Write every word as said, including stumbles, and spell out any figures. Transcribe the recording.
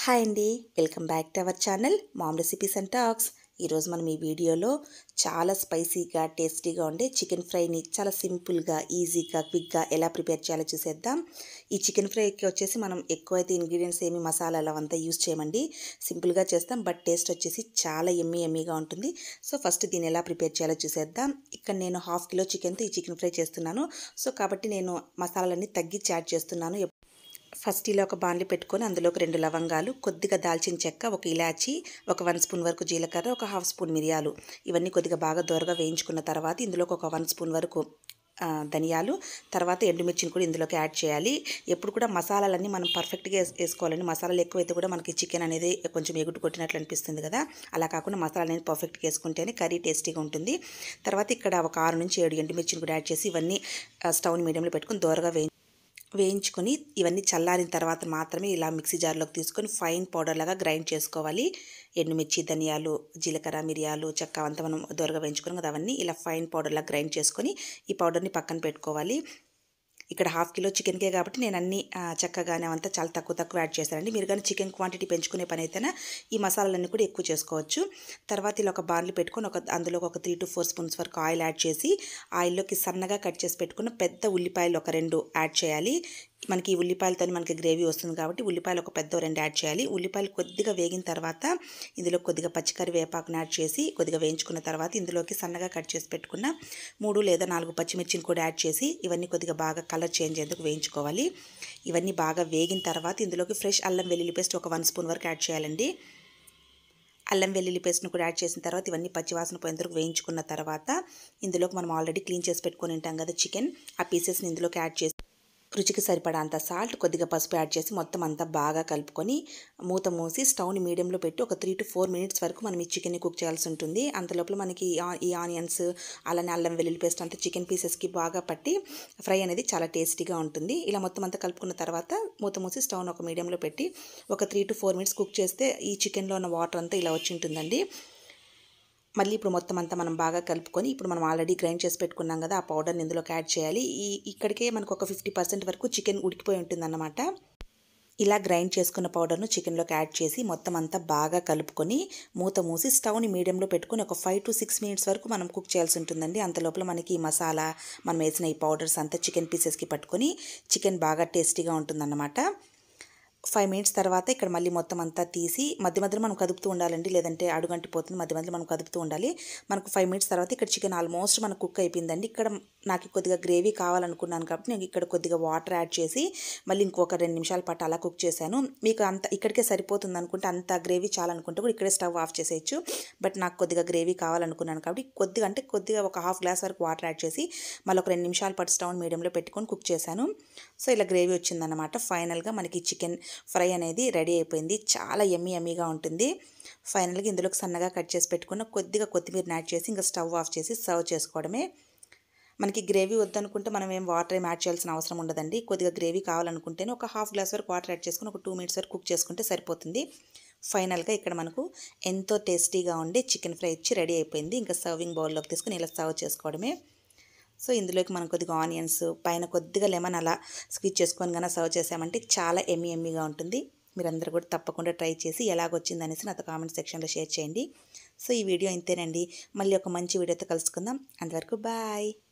Hi అండి, welcome back to our channel mom recipes and talks. ఈరోజు మనం ఈ వీడియోలో చాలా స్పైసీగా టేస్టీగా ఉండే చికెన్ ఫ్రైని చాలా సింపుల్గా ఈజీగా క్విక్గా ఎలా ప్రిపేర్ చేయాలో చూసేద్దాం. ఈ చికెన్ ఫ్రైకి వచ్చేసి మనం ఎక్కువైతే ఇంగ్రీడియంట్స్ ఏమి మసాలాలు అవంతా యూస్ చేయమండి, సింపుల్గా చేస్తాం. బట్ టేస్ట్ వచ్చేసి చాలా ఎమ్మీ ఎమ్మీగా ఉంటుంది. సో ఫస్ట్ దీన్ని ఎలా ప్రిపేర్ చేయాలో చూసేద్దాం. ఇక్కడ నేను హాఫ్ కిలో చికెన్తో ఈ చికెన్ ఫ్రై చేస్తున్నాను. సో కాబట్టి నేను మసాలాలన్నీ తగ్గించి యాడ్ చేస్తున్నాను. ఫస్ట్ ఇలా ఒక బాండ్లీ పెట్టుకొని అందులోకి రెండు లవంగాలు, కొద్దిగా దాల్చిన చెక్క, ఒక ఇలాచి, ఒక వన్ స్పూన్ వరకు జీలకర్ర, ఒక హాఫ్ స్పూన్ మిరియాలు ఇవన్నీ కొద్దిగా బాగా దోరగా వేయించుకున్న తర్వాత ఇందులోకి ఒక వన్ స్పూన్ వరకు ధనియాలు, తర్వాత ఎండుమిర్చిని కూడా ఇందులోకి యాడ్ చేయాలి. ఎప్పుడు కూడా మసాలాలన్నీ మనం పర్ఫెక్ట్గా వేసుకోవాలండి. మసాలాలు ఎక్కువైతే కూడా మనకి చికెన్ అనేది కొంచెం ఎగుటు కొట్టినట్లు అనిపిస్తుంది కదా, అలా కాకుండా మసాలా అనేది పర్ఫెక్ట్గా వేసుకుంటేనే కర్రీ టేస్టీగా ఉంటుంది. తర్వాత ఇక్కడ ఒక ఆరు నుంచి ఏడు ఎండుమిర్చిని కూడా యాడ్ చేసి ఇవన్నీ స్టవ్ని మీడియంలో పెట్టుకొని దోరగా వేయి వేయించుకొని ఇవన్నీ చల్లారిన తర్వాత మాత్రమే ఇలా మిక్సీ జార్లోకి తీసుకొని ఫైన్ పౌడర్ లాగా గ్రైండ్ చేసుకోవాలి. ఎండుమిర్చి, ధనియాలు, జీలకర్ర, మిరియాలు, చెక్క అంతా మనం దోరగా వేయించుకున్నాం కదా, అవన్నీ ఇలా ఫైన్ పౌడర్ లాగా గ్రైండ్ చేసుకొని ఈ పౌడర్ని పక్కన పెట్టుకోవాలి. ఇక్కడ హాఫ్ కిలో చికెన్కే కాబట్టి నేను అన్ని చక్కగానే అంతా చాలా తక్కువ తక్కువ యాడ్ చేశానండి. మీరు కానీ చికెన్ క్వాంటిటీ పెంచుకునే పని అయితేనే ఈ మసాలాలన్నీ కూడా ఎక్కువ చేసుకోవచ్చు. తర్వాత ఇలా ఒక బాండ్లీ పెట్టుకొని ఒక అందులో ఒక త్రీ టు ఫోర్ స్పూన్స్ వరకు ఆయిల్ యాడ్ చేసి ఆయిల్లోకి సన్నగా కట్ చేసి పెట్టుకున్న పెద్ద ఉల్లిపాయలు ఒక రెండు యాడ్ చేయాలి. మనకి ఈ ఉల్లిపాయలతో మనకి గ్రేవీ వస్తుంది కాబట్టి ఉల్లిపాయలు ఒక పెద్ద రెండు యాడ్ చేయాలి. ఉల్లిపాయలు కొద్దిగా వేగిన తర్వాత ఇందులో కొద్దిగా పచ్చికరి వేపాకుని యాడ్ చేసి కొద్దిగా వేయించుకున్న తర్వాత ఇందులోకి సన్నగా కట్ చేసి పెట్టుకున్న మూడు లేదా నాలుగు పచ్చిమిర్చిని కూడా యాడ్ చేసి ఇవన్నీ కొద్దిగా బాగా కలర్ చేంజ్ అయ్యేందుకు వేయించుకోవాలి. ఇవన్నీ బాగా వేగిన తర్వాత ఇందులోకి ఫ్రెష్ అల్లం వెల్లుల్లి పేస్ట్ ఒక వన్ స్పూన్ వరకు యాడ్ చేయాలండి. అల్లం వెల్లుల్లి పేస్ట్ను కూడా యాడ్ చేసిన తర్వాత ఇవన్నీ పచ్చివాసన పోయేందుకు వేయించుకున్న తర్వాత ఇందులోకి మనం ఆల్రెడీ క్లీన్ చేసి పెట్టుకొని ఉంటాం కదా చికెన్, ఆ పీసెస్ని ఇందులోకి యాడ్ చేసి రుచికి సరిపడా అంత సాల్ట్, కొద్దిగా పసుపు యాడ్ చేసి మొత్తం అంతా బాగా కలుపుకొని మూత మూసి స్టవ్ని మీడియంలో పెట్టి ఒక త్రీ టు ఫోర్ మినిట్స్ వరకు మనం ఈ చికెన్ని కుక్ చేయాల్సి ఉంటుంది. అంతలోపల మనకి ఈ ఆనియన్స్ అలానే అల్లం వెల్లుల్లి పేస్ట్ అంతా చికెన్ పీసెస్కి బాగా పట్టి ఫ్రై అనేది చాలా టేస్టీగా ఉంటుంది. ఇలా మొత్తం అంతా కలుపుకున్న తర్వాత మూత మూసి స్టవ్ని ఒక మీడియంలో పెట్టి ఒక three to four minutes cook చేస్తే ఈ చికెన్లో ఉన్న వాటర్ అంతా ఇలా వచ్చి ఉంటుందండి. మళ్ళీ ఇప్పుడు మొత్తం అంతా మనం బాగా కలుపుకొని ఇప్పుడు మనం ఆల్రెడీ గ్రైండ్ చేసి పెట్టుకున్నాం కదా, ఆ పౌడర్ని ఇందులోకి యాడ్ చేయాలి. ఈ ఇక్కడికే మనకు ఒక ఫిఫ్టీ పర్సెంట్ వరకు చికెన్ ఉడికిపోయి ఉంటుందన్నమాట. ఇలా గ్రైండ్ చేసుకున్న పౌడర్ను చికెన్లోకి యాడ్ చేసి మొత్తం అంతా బాగా కలుపుకొని మూత మూసి స్టవ్ని మీడియంలో పెట్టుకొని ఒక ఫైవ్ టు సిక్స్ మినిట్స్ వరకు మనం కుక్ చేయాల్సి ఉంటుందండి. అంతలోపల మనకి ఈ మసాలా మనం వేసిన ఈ పౌడర్స్ అంతా చికెన్ పీసెస్కి పట్టుకొని చికెన్ బాగా టేస్టీగా ఉంటుందన్నమాట. ఫైవ్ మినిట్స్ తర్వాత ఇక్కడ మళ్ళీ మొత్తం అంతా తీసి మధ్య మధ్యలో మనం కదుపుతూ ఉండాలండి, లేదంటే అడుగంటిపోతుంది. మధ్య మధ్యలో మనం కదుపుతూ ఉండాలి. మనకు ఫైవ్ మినిట్స్ తర్వాత ఇక్కడ చికెన్ ఆల్మోస్ట్ మనకు కుక్ అయిపోయిందండి. ఇక్కడ నాకు కొద్దిగా గ్రేవీ కావాలనుకున్నాను కాబట్టి నేను ఇక్కడ కొద్దిగా వాటర్ యాడ్ చేసి మళ్ళీ ఇంకొక రెండు నిమిషాల పాటు అలా కుక్ చేశాను. మీకు అంత ఇక్కడికే సరిపోతుంది అనుకుంటే, అంత గ్రేవీ చాలనుకుంటే కూడా ఇక్కడే స్టవ్ ఆఫ్ చేసేయచ్చు. బట్ నాకు కొద్దిగా గ్రేవీ కావాలనుకున్నాను కాబట్టి కొద్దిగా అంటే కొద్దిగా ఒక హాఫ్ గ్లాస్ వరకు వాటర్ యాడ్ చేసి మళ్ళీ ఒక రెండు నిమిషాల పాటు స్టవ్ మీడియంలో పెట్టుకొని కుక్ చేశాను. సో ఇలా గ్రేవీ వచ్చిందన్నమాట. ఫైనల్గా మనకి చికెన్ ఫ్రై అనేది రెడీ అయిపోయింది. చాలా ఎమ్మీ ఎమ్మీగా ఉంటుంది. ఫైనల్గా ఇందులోకి సన్నగా కట్ చేసి పెట్టుకున్న కొద్దిగా కొత్తిమీరని యాడ్ చేసి ఇంకా స్టవ్ ఆఫ్ చేసి సర్వ్ చేసుకోవడమే. మనకి గ్రేవీ వద్దనుకుంటే మనం ఏం వాటర్ ఏం యాడ్ చేయాల్సిన అవసరం ఉండదండి. కొద్దిగా గ్రేవీ కావాలనుకుంటేనే ఒక హాఫ్ గ్లాస్ వరకు వాటర్ యాడ్ చేసుకుని ఒక టూ మినిట్స్ వరకు కుక్ చేసుకుంటే సరిపోతుంది. ఫైనల్గా ఇక్కడ మనకు ఎంతో టేస్టీగా ఉండే చికెన్ ఫ్రై ఇచ్చి రెడీ అయిపోయింది. ఇంకా సర్వింగ్ బౌల్లోకి తీసుకుని ఇలా సర్వ్ చేసుకోవడమే. సో ఇందులోకి మనం కొద్దిగా ఆనియన్స్ పైన కొద్దిగా లెమన్ అలా స్క్వీజ్ చేసుకొని కన్నా సర్వ్ చేసామంటే చాలా ఎమ్మీ ఎమ్మీగా ఉంటుంది. మీరందరూ కూడా తప్పకుండా ట్రై చేసి ఎలాగొచ్చింది అనేసి నాతో కామెంట్ సెక్షన్లో షేర్ చేయండి. సో ఈ వీడియో ఇంతేనండి. మళ్ళీ ఒక మంచి వీడియోతో కలుసుకుందాం. అంతవరకు బాయ్.